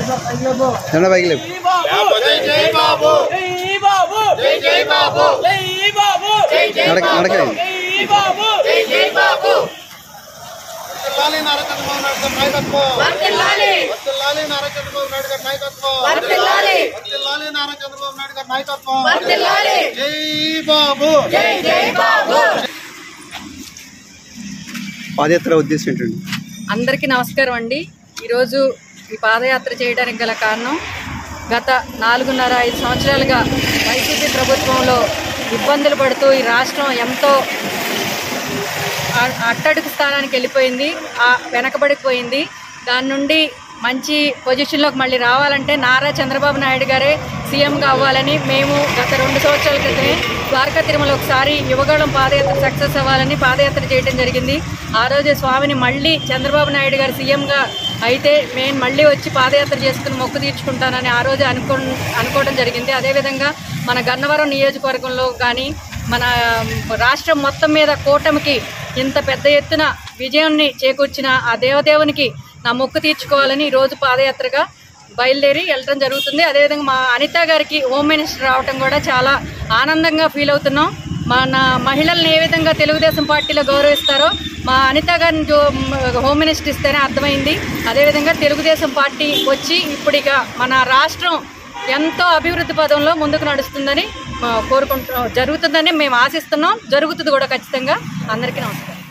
జెండా పైకి లేపు. నడకండి. పాదయాత్ర ఉద్దేశం ఏంటండి? అందరికీ నమస్కారం అండి. ఈరోజు ఈ పాదయాత్ర చేయడానికి గల కారణం గత 4.5 సంవత్సరాలుగా వైసీపీ ప్రభుత్వంలో ఇబ్బందులు పడుతూ ఈ రాష్ట్రం ఎంతో అట్టడుగు స్థానానికి వెళ్ళిపోయింది, వెనకబడిపోయింది. దాని నుండి మంచి పొజిషన్లోకి మళ్ళీ రావాలంటే నారా చంద్రబాబు నాయుడు గారే సీఎంగా అవ్వాలని మేము గత 2 సంవత్సరాల క్రితమే ద్వారకా తిరుమల ఒకసారి యువగళం పాదయాత్ర సక్సెస్ అవ్వాలని పాదయాత్ర చేయడం జరిగింది. ఆ రోజే స్వామిని మళ్ళీ చంద్రబాబు నాయుడు గారు సీఎంగా అయితే నేను మళ్ళీ వచ్చి పాదయాత్ర చేసుకుని మొక్కు తీర్చుకుంటానని ఆ రోజే అనుకోవడం జరిగింది. అదేవిధంగా మన గన్నవరం నియోజకవర్గంలో కానీ మన రాష్ట్రం మొత్తం మీద కూటమికి ఇంత పెద్ద ఎత్తున విజయాన్ని చేకూర్చిన ఆ దేవదేవునికి నా మొక్కు తీర్చుకోవాలని ఈరోజు పాదయాత్రగా బయలుదేరి వెళ్ళడం జరుగుతుంది. అదేవిధంగా మా అనిత గారికి హోమ్ మినిస్టర్ రావడం కూడా చాలా ఆనందంగా ఫీల్ అవుతున్నాం. మన మహిళల్ని ఏ విధంగా తెలుగుదేశం పార్టీలో గౌరవిస్తారో మా అనిత గారిని హోమ్ మినిస్టర్ ఇస్తేనే అర్థమైంది. అదేవిధంగా తెలుగుదేశం పార్టీ వచ్చి ఇప్పుడు ఇక మన రాష్ట్రం ఎంతో అభివృద్ధి పదంలో ముందుకు నడుస్తుందని జరుగుతుందని మేము ఆశిస్తున్నాం. జరుగుతుంది కూడా ఖచ్చితంగా. అందరికీ నమస్కారం.